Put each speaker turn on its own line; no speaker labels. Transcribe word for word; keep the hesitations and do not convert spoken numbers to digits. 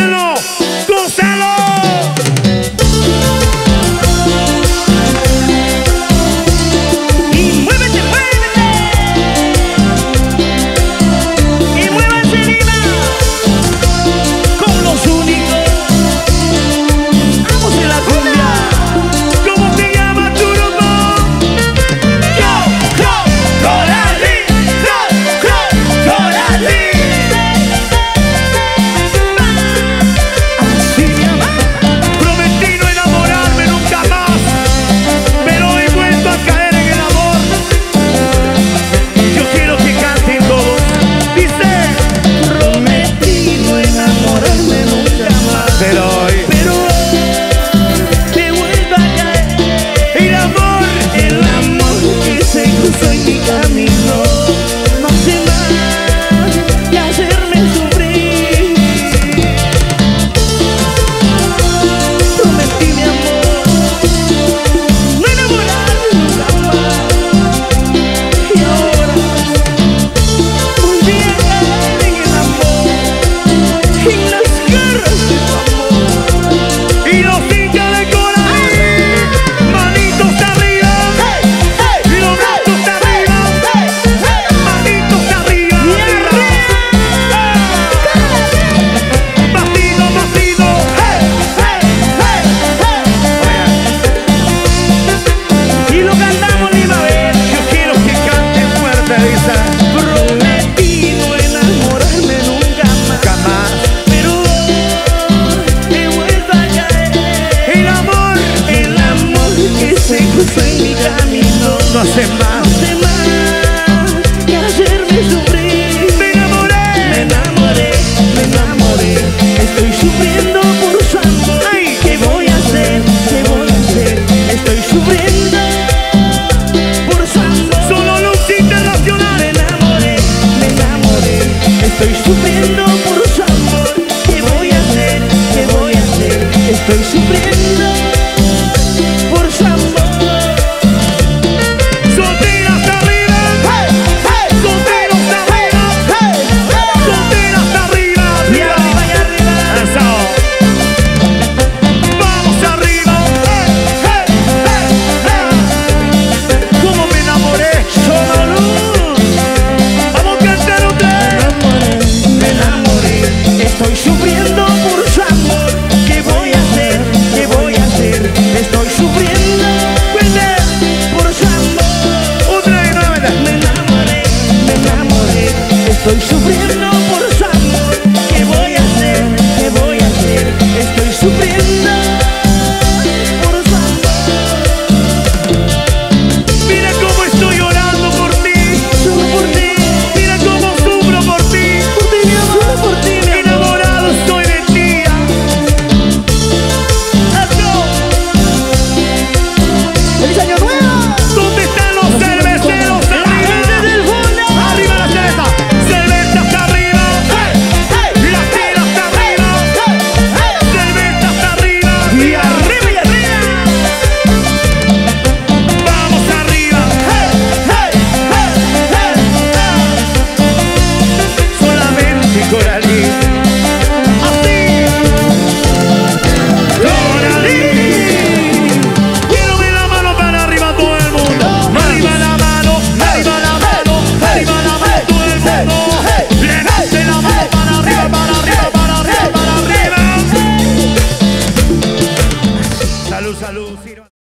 Gócenlo, gócenlo.
No hace más,
no hace más que hacerme sufrir.
Me enamoré,
me enamoré, me enamoré. Estoy sufriendo por su amor.
Ay.
¿Qué voy a hacer? ¿Qué voy a hacer? Estoy sufriendo por su amor.
Solo Lux Internacional.
Me enamoré, me enamoré. Estoy sufriendo por su amor. ¿Qué voy a hacer? ¿Qué voy a hacer? Estoy sufriendo por su amor. Estoy sufriendo por su amor. ¿Qué voy a hacer? ¿Qué voy a hacer? Estoy sufriendo por su amor.
Otra y nueva.
Me enamoré, me enamoré. Estoy sufriendo por su amor. ¿Qué voy a hacer? ¿Qué voy a hacer? Estoy sufriendo por su amor.
Mira cómo estoy llorando por ti.
Solo por ti.
Mira cómo sufro por ti.
Por ti, mi amor. Solo por ti, mi amor.
Enamorado estoy de ti.
¡Feliz año nuevo!
¿Dónde están los cerveceros? Arriba,
desde el fondo.
arriba la cerveza. Cerveza hasta arriba. La tela hasta arriba. Cerveza hasta arriba.
Y arriba y arriba.
Vamos arriba. Solamente Coralí. Así. Coralí. Quiero ver la mano para arriba todo el mundo. Arriba la mano, arriba la mano, arriba la mano todo el mundo. Levante la mano para arriba, para arriba, para arriba, para arriba. Salud, salud.